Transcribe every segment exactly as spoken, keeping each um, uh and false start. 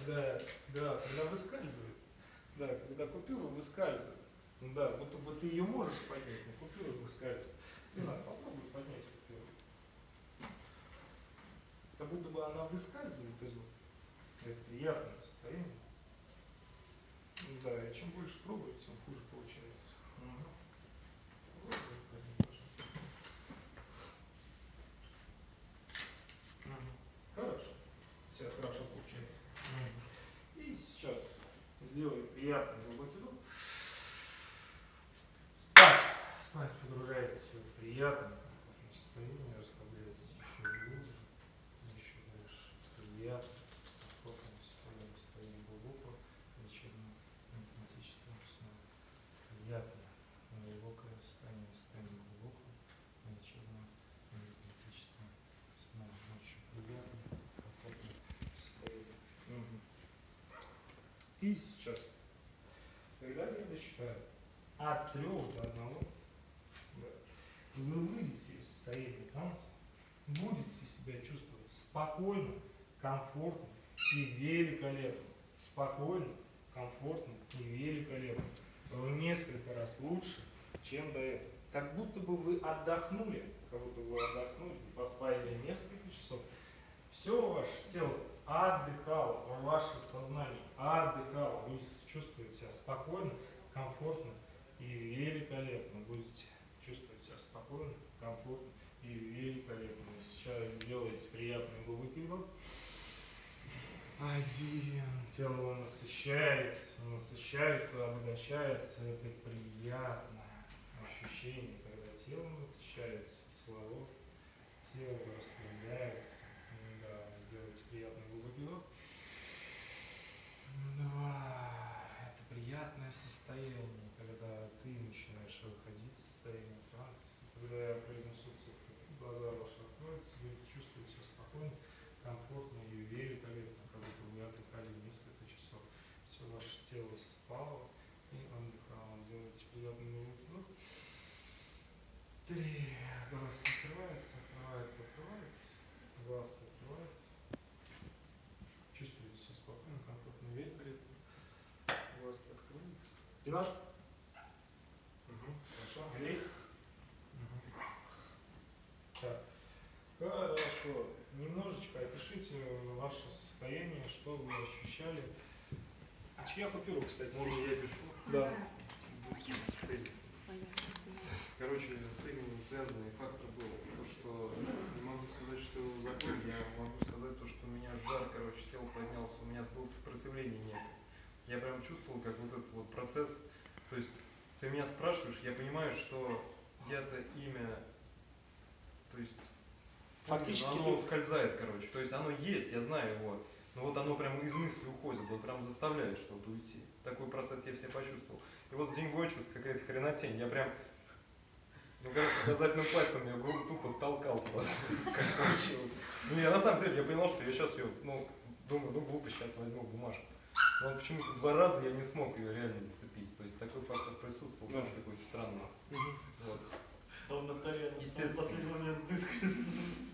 Да, да, когда выскальзывает. Да, когда купюра выскальзывает. Да, будто бы ты ее можешь поднять, но купюра выскальзывает. Ренат, попробуй поднять купюру. Как будто бы она выскальзывает из рук. Это приятное состояние. Да, и чем больше пробуешь, тем хуже получается. Угу. Пробуй, поднять, пожалуйста. Угу. Хорошо. У тебя хорошо получается. Угу. И сейчас сделай приятный глубокий вдох. Спать. Спать погружается в приятное состояние, расслабляется еще глубже, еще дальше. Приятно. Спокойное состояние, состояние глубокого вечернего математического сна. Приятное, глубокое состояние, состояние глубокого вечернего математического сна. Очень приятное, комфортное состояние. Угу. И сейчас, когда я досчитаю от трех до одного, да, вы выйдете из состояния транса, будете себя чувствовать спокойно, комфортно и великолепно. Спокойно, комфортно и великолепно. В несколько раз лучше, чем до этого. Как будто бы вы отдохнули, как будто вы отдохнули, поспали несколько часов. Все ваше тело отдыхало, ваше сознание отдыхало. Вы чувствуете себя спокойно, комфортно и великолепно. Будете чувствовать себя спокойно, комфортно и великолепно. Сейчас сделайте приятный глубокий вдох. Один. Тело насыщается, насыщается, обогащается. Это приятное ощущение, когда тело насыщается кислород, тело расслабляется. Да, сделайте приятный глубокий вдох. Два. Это приятное состояние, когда ты начинаешь выходить из состояния транса. Когда я произнесу цифры, глаза ваши откроются, вы чувствуете себя спокойно, комфортно и великолепно, как будто вы отдыхали несколько часов. Все ваше тело спало и отдыхало. Делайте приятный глубокий вдох. Три. Глазки открывается, открывается, открывается. Глазки открывается. Чувствуете себя спокойно, комфортно, великолепно. Глазки открываются. Ренат? Угу. Хорошо. Андрей? Угу. Так. Хорошо. Немножечко опишите ваше состояние, что вы ощущали. Чья купюра, кстати? Можно я пишу? Да. Короче, с этим связанный фактор был то, что не могу сказать, что его закон, я могу сказать то, что у меня жар, короче, тело поднялся, у меня было сопротивление некое. Я прям чувствовал, как вот этот вот процесс, то есть ты меня спрашиваешь, я понимаю, что я-то имя, то есть фактически оно ты... ускользает, короче, то есть оно есть, я знаю его, но вот оно прям из мысли уходит, вот прям заставляет что-то уйти. Такой процесс я все почувствовал. И вот с деньгой что-то какая-то хренотень, я прям, ну, короче, указательным пальцем я грубо тупо толкал просто, как получилось. Ну, я на самом деле, я понял, что я сейчас ее, ну, думаю, ну, глупо, сейчас возьму бумажку. Но почему-то два раза я не смог ее реально зацепить. То есть такой фактор присутствовал, да. Тоже какой-то странный. Угу. Вот. А он нотариально, естественно, в последний момент выскользнул.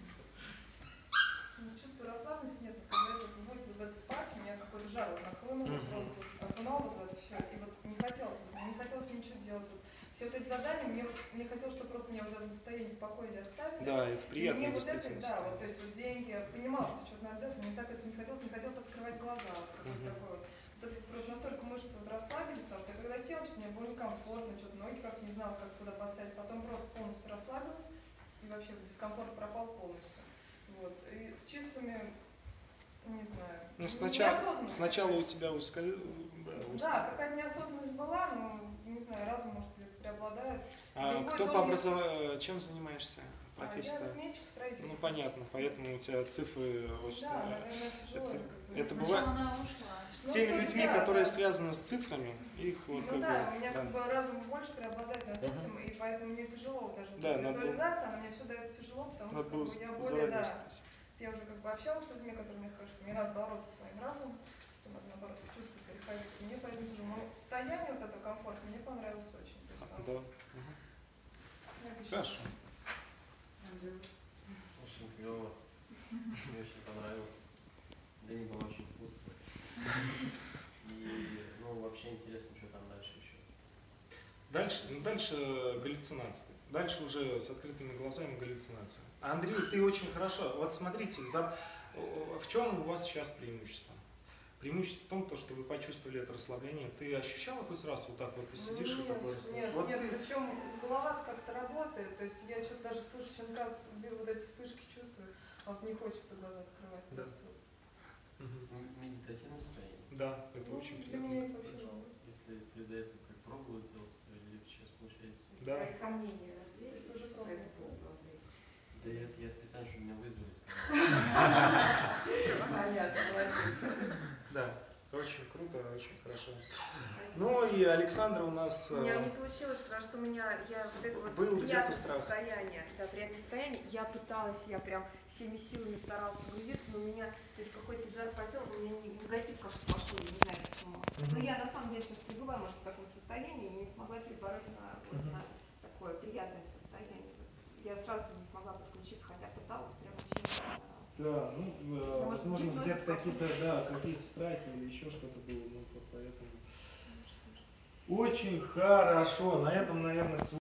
Ну, чувство расслабленности нет. Когда я выводит в это спать, меня какой-то жар вот нахлынул, mm-hmm. просто окунал вот в это все. И вот не хотелось, мне не хотелось ничего делать. Вот все вот эти задания, мне, вот, мне хотелось, чтобы просто меня вот в этом состоянии в покое оставили. Да, это приятно. И мне вот это, да, вот, то есть вот деньги, я понимала, что что-то надо делать, мне так это не хотелось, не хотелось открывать глаза. Вот, mm-hmm. такое вот. Вот это просто настолько мышцы вот расслабились, потому что я когда села, что-то мне было некомфортно, что-то ноги как-то не знала, как куда поставить. Потом просто полностью расслабилась, и вообще дискомфорт пропал полностью. Вот. И с числами, не знаю. Ну, сначала, сначала у тебя ускользнуло. Да, да, какая-то неосознанность была, но, не знаю, разум, может, где-то преобладает. А кто по образованию, чем занимаешься? Профессия? А я сметчик, строитель. Ну, понятно, поэтому у тебя цифры очень... Да, наверное, тяжело. Это, как бы. это бывает с ну, теми людьми, да, которые да. связаны с цифрами, их вот ну как да, бы, у меня да. как бы разум больше преобладает над этим, uh-huh. и поэтому мне тяжело даже да, визуализация, она мне все дается тяжело, потому что как бы, я более, да, я уже как бы общалась с людьми, которые мне скажут, что мне надо бороться со своим разумом, что надо наоборот в чувства переходить, и мне поэтому тоже мое состояние вот этого комфорта мне понравилось очень. То есть, да. Угу. Хорошо. Очень клево. Мне очень понравилось. День был очень вкусный. И, ну, вообще интересно, что там дальше еще. Дальше, ну, дальше галлюцинации. Дальше уже с открытыми глазами галлюцинации. А Андрей, ты очень хорошо. Вот смотрите, за, в чем у вас сейчас преимущество? Преимущество в том, то, что вы почувствовали это расслабление. Ты ощущала хоть раз вот так вот, ты сидишь нет, и такое расслабление? Нет, Вот нет, ты- причем голова как-то работает, то есть я что-то даже слышу щенка, с- вот эти вспышки чувствую, а вот не хочется глаза открывать Да. просто. Мгм. М- Медитативное состояние. Да, это Ну, очень для меня приятно. это вообще новое. Если перед этим как пробовали делать, то или сейчас получается. Да. Твои сомнения То развеялись? есть уже пробовала. Да я, я специально, чтобы меня вызвали, сказал. Понятно, молодец. Да, очень круто, очень хорошо. Ну и Александра у нас У меня э, не получилось, потому что у меня я вот это вот Был где-то приятное страх. состояние, да, приятное состояние. Я пыталась, я прям всеми силами старалась погрузиться, но у меня, то есть какой-то жар по телу, у меня не- негатив как-то пошел, я не знаю почему. Мгм. Но я на самом деле сейчас пребываю, может, в таком состоянии и не смогла перебороть на, вот, Мгм. на такое приятное состояние. Вот я сразу не смогла подключиться, хотя пыталась, прям очень старалась. Да, ну, э, Может, возможно, гипноз где-то какой-то. какие-то, да, какие-то страхи или еще что-то было, ну, вот поэтому. Очень хорошо. На этом, наверное,